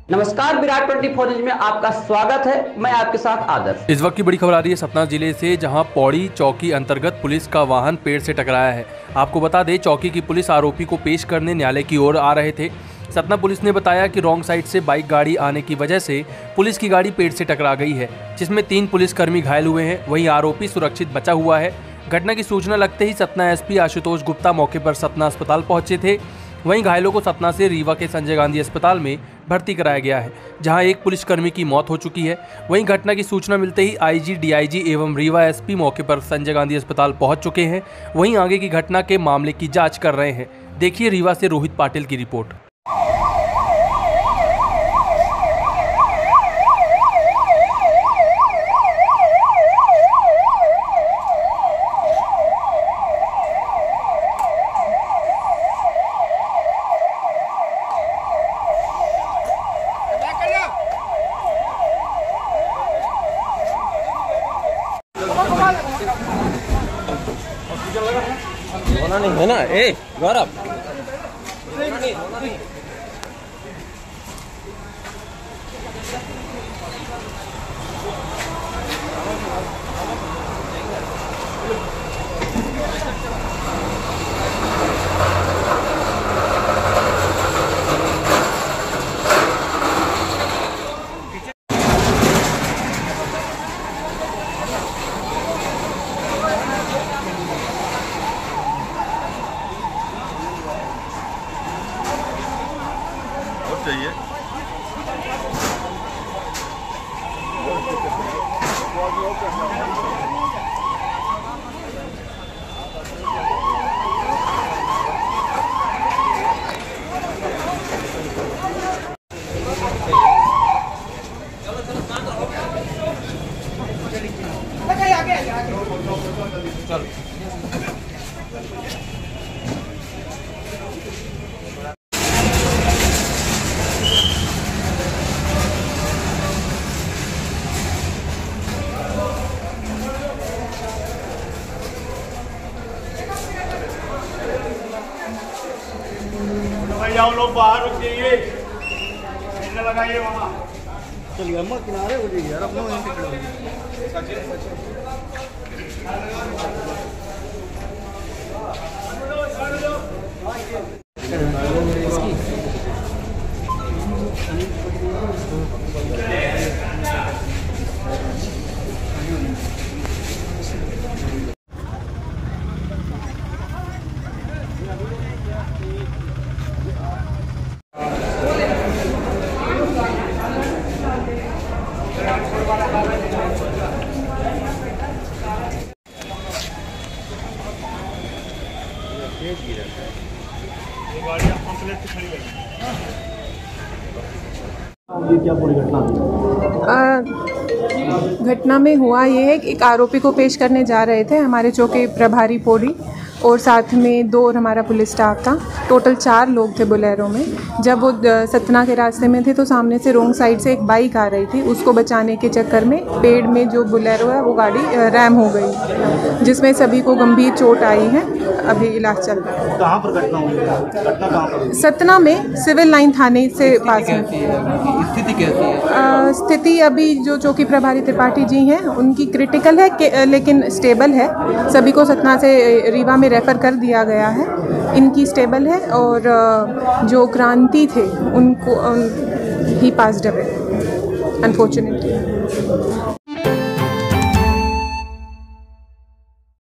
नमस्कार, विराट 24 न्यूज में आपका स्वागत है। मैं आपके साथ आदर्श। इस वक्त की बड़ी खबर आ रही है सतना जिले से, जहां पौड़ी चौकी अंतर्गत पुलिस का वाहन पेड़ से टकराया है। आपको बता दें, चौकी की पुलिस आरोपी को पेश करने न्यायालय की ओर आ रहे थे। सतना पुलिस ने बताया कि रॉन्ग साइड से बाइक गाड़ी आने की वजह से पुलिस की गाड़ी पेड़ से टकरा गई है, जिसमें 3 पुलिसकर्मी घायल हुए हैं। वहीं आरोपी सुरक्षित बचा हुआ है। घटना की सूचना लगते ही सतना एसपी आशुतोष गुप्ता मौके पर सतना अस्पताल पहुंचे थे। वहीं घायलों को सतना से रीवा के संजय गांधी अस्पताल में भर्ती कराया गया है, जहां एक पुलिसकर्मी की मौत हो चुकी है। वहीं घटना की सूचना मिलते ही आईजी, डीआईजी एवं रीवा एसपी मौके पर संजय गांधी अस्पताल पहुंच चुके हैं। वहीं आगे की घटना के मामले की जांच कर रहे हैं। देखिए रीवा से रोहित पाटिल की रिपोर्ट। होना नहीं है ना, ए गौरव। चाहिए चल। भाई आओ, लोग बाहर रुक जाइए, लगाइए वहाँ। चलिए अम्मा किनारे हो जाइए यार, अपना वहीं खड़े ये गाड़ियाँ कॉम्प्लेक्स से खड़ी है। ये क्या पूरी घटना में हुआ ये है कि एक आरोपी को पेश करने जा रहे थे हमारे चौकी प्रभारी पौड़ी, और साथ में 2 और हमारा पुलिस स्टाफ था। टोटल 4 लोग थे बोलेरो में। जब वो सतना के रास्ते में थे तो सामने से रोंग साइड से एक बाइक आ रही थी। उसको बचाने के चक्कर में पेड़ में जो बोलेरो है वो गाड़ी रैम हो गई, जिसमें सभी को गंभीर चोट आई है। अभी इलाज चल रहा है। कहाँ पर घटना हुई? घटना कहाँ पर? सतना में सिविल लाइन थाने से पास में। स्थिति कैसी है? स्थिति अभी जो चौकी प्रभारी त्रिपाठी जी हैं उनकी क्रिटिकल है, लेकिन स्टेबल है। सभी को सतना से रीवा में रेफ़र कर दिया गया है। इनकी स्टेबल है, और जो क्रांति थे उनको ही पास्ड अवे अनफॉर्चुनेटली।